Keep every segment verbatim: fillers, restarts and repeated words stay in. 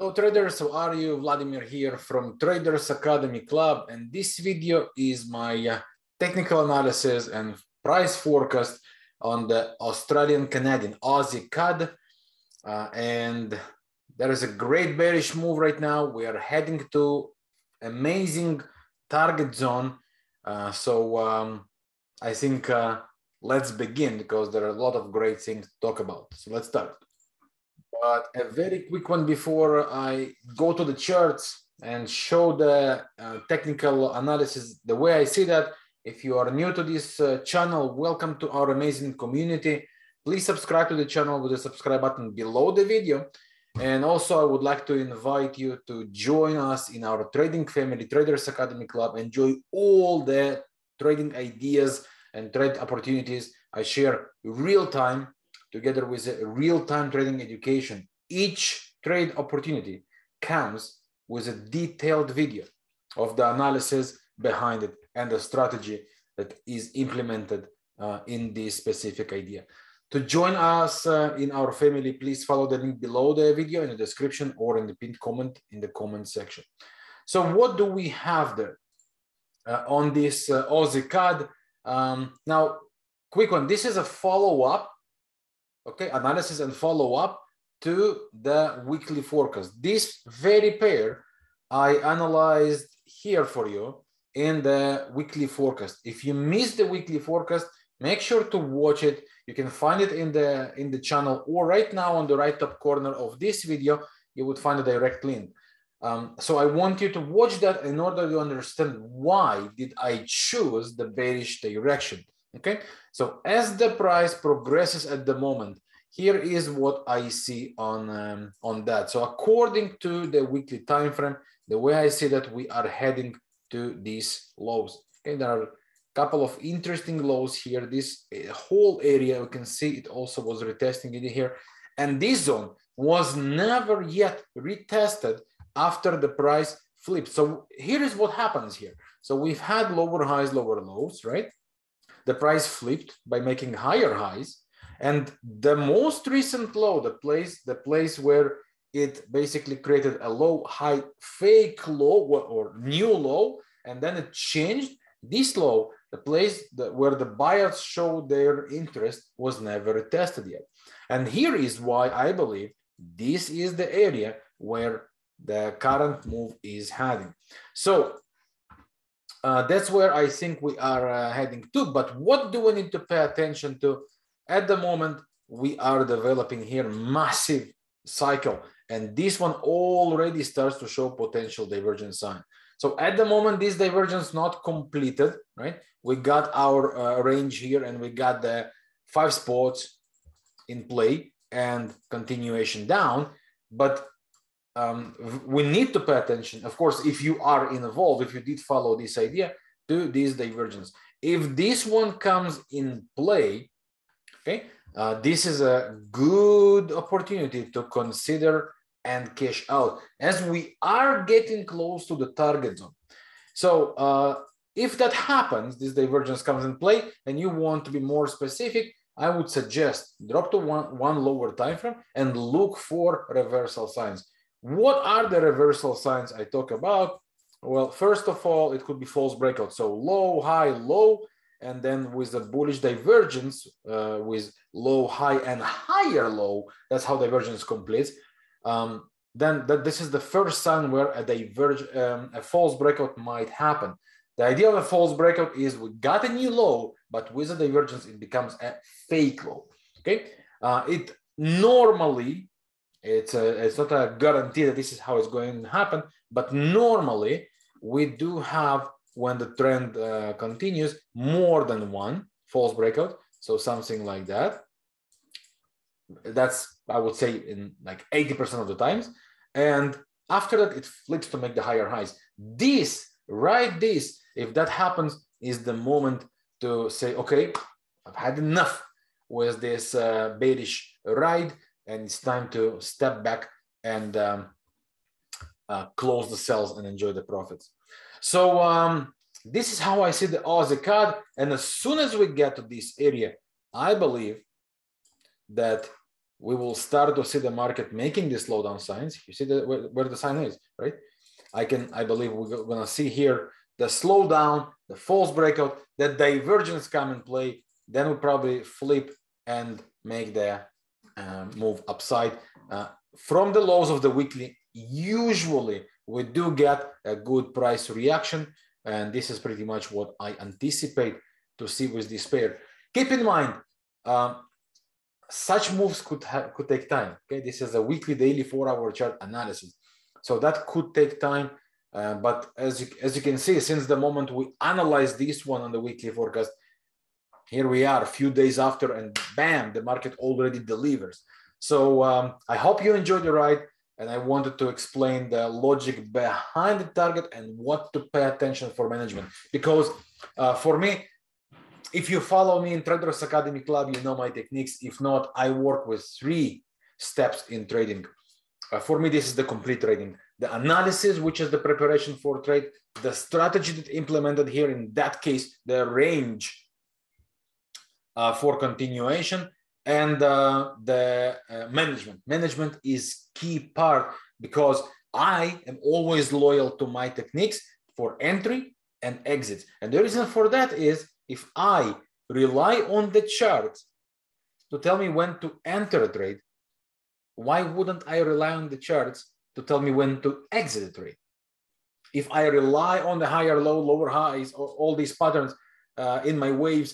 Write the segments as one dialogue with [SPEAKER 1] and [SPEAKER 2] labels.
[SPEAKER 1] Hello traders, how are you? Vladimir here from Traders Academy Club, and this video is my uh, technical analysis and price forecast on the Australian Canadian Aussie C A D. Uh, and there is a great bearish move right now. We are heading to amazing target zone. Uh, so um, I think uh, let's begin because there are a lot of great things to talk about. So let's start. But a very quick one before I go to the charts and show the uh, technical analysis, the way I see that. If you are new to this uh, channel, welcome to our amazing community. Please subscribe to the channel with the subscribe button below the video. And also I would like to invite you to join us in our trading family, Traders Academy Club. Enjoy all the trading ideas and trade opportunities I share real time, together with a real-time trading education. Each trade opportunity comes with a detailed video of the analysis behind it and the strategy that is implemented uh, in this specific idea. To join us uh, in our family, please follow the link below the video in the description or in the pinned comment in the comment section. So what do we have there uh, on this uh, Aussie C A D? Um, now, quick one, this is a follow-up. Okay, analysis and follow-up to the weekly forecast. This very pair I analyzed here for you in the weekly forecast. If you missed the weekly forecast, make sure to watch it. You can find it in the in the channel, or right now on the right top corner of this video, you would find a direct link. Um, so I want you to watch that in order to understand why did I choose the bearish direction. Okay, so as the price progresses at the moment, here is what I see on, um, on that. So according to the weekly time frame, the way I see that we are heading to these lows. Okay, there are a couple of interesting lows here. This whole area, you can see it also was retesting in here. And this zone was never yet retested after the price flipped. So here is what happens here. So we've had lower highs, lower lows, right? The price flipped by making higher highs, and the most recent low, the place, the place where it basically created a low, high, fake low or new low, and then it changed. This low, the place that, where the buyers showed their interest, was never tested yet. And here is why I believe this is the area where the current move is heading. So Uh, that's where I think we are uh, heading to. But what do we need to pay attention to? At the moment, we are developing here massive cycle, and this one already starts to show potential divergence sign. So at the moment, this divergence not completed, right? We got our uh, range here, and we got the five spots in play and continuation down, but Um, we need to pay attention, of course, if you are involved, if you did follow this idea, to this divergence. If this one comes in play, okay, uh, this is a good opportunity to consider and cash out as we are getting close to the target zone. So uh, if that happens, this divergence comes in play, and you want to be more specific, I would suggest drop to one, one lower time frame and look for reversal signs. What are the reversal signs I talk about? Well, first of all, it could be false breakout. So low, high, low, and then with a bullish divergence uh, with low, high, and higher low, that's how divergence completes. Um, then that this is the first sign where a diverge, um, a false breakout might happen. The idea of a false breakout is we got a new low, but with a divergence, it becomes a fake low. Okay, uh, it normally. It's, a, it's not a guarantee that this is how it's going to happen, but normally we do have, when the trend uh, continues, more than one false breakout. So something like that. That's, I would say, in like eighty percent of the times. And after that, it flips to make the higher highs. This, right, this, if that happens, is the moment to say, okay, I've had enough with this uh, bearish ride, and it's time to step back and um, uh, close the cells and enjoy the profits. So um, this is how I see the Aussie C A D. And as soon as we get to this area, I believe that we will start to see the market making the slowdown signs. You see the, where, where the sign is, right? I can, I believe we're gonna see here the slowdown, the false breakout, the divergence come in play. Then we'll probably flip and make the uh, move upside. Uh, from the lows of the weekly, usually we do get a good price reaction. And this is pretty much what I anticipate to see with this pair. Keep in mind, um, such moves could have, could take time. Okay, this is a weekly, daily, four-hour chart analysis, so that could take time. Uh, but as you, as you can see, since the moment we analyze this one on the weekly forecast, here we are a few days after, and bam, the market already delivers. So um, I hope you enjoyed the ride, and I wanted to explain the logic behind the target and what to pay attention for management. Because uh, for me, if you follow me in Traders Academy Club, you know my techniques. If not, I work with three steps in trading. Uh, for me, this is the complete trading. The analysis, which is the preparation for trade, the strategy that implemented here, in that case, the range uh, for continuation, and uh, the uh, management. Management is key part, because I am always loyal to my techniques for entry and exits. And the reason for that is, if I rely on the chart to tell me when to enter a trade, why wouldn't I rely on the charts to tell me when to exit a trade? If I rely on the higher low, lower highs, or all these patterns uh, in my waves,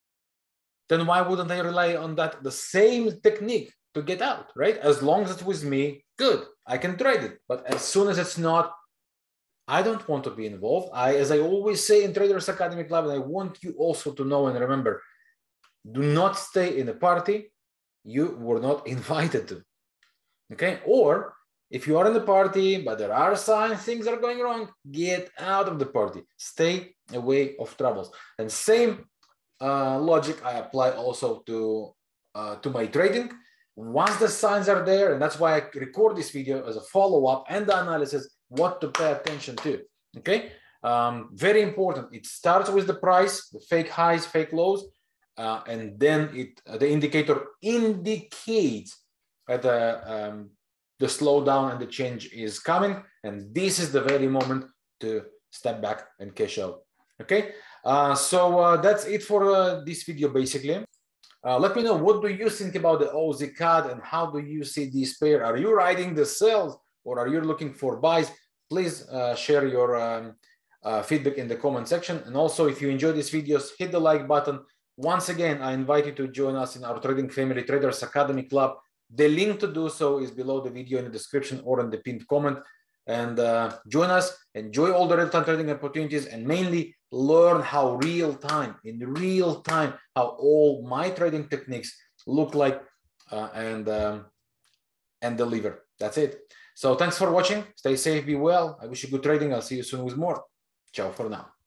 [SPEAKER 1] then why wouldn't I rely on that, the same technique to get out, right? As long as it's with me, good, I can trade it. But as soon as it's not, I don't want to be involved. I, as I always say in Traders Academy Club, and I want you also to know and remember, do not stay in a party you were not invited to, okay? Or if you are in the party, but there are signs things are going wrong, get out of the party. Stay away of troubles. And same uh, logic I apply also to, uh, to my trading. Once the signs are there, and that's why I record this video as a follow-up and the analysis, what to pay attention to, okay? Um, very important. It starts with the price, the fake highs, fake lows, uh, and then it uh, the indicator indicates that the, um, the slowdown and the change is coming, and this is the very moment to step back and cash out, okay? Uh, so uh, that's it for uh, this video, basically. Uh, let me know, what do you think about the O Z C A D, and how do you see this pair? Are you riding the sells, or are you looking for buys? Please uh, share your um, uh, feedback in the comment section. And also, if you enjoy these videos, hit the like button. Once again, I invite you to join us in our trading family, Traders Academy Club. The link to do so is below the video in the description or in the pinned comment. And uh, join us, enjoy all the real-time trading opportunities, and mainly learn how real-time, in real time, how all my trading techniques look like uh, and, um, and deliver. That's it. So thanks for watching. Stay safe, be well. I wish you good trading. I'll see you soon with more. Ciao for now.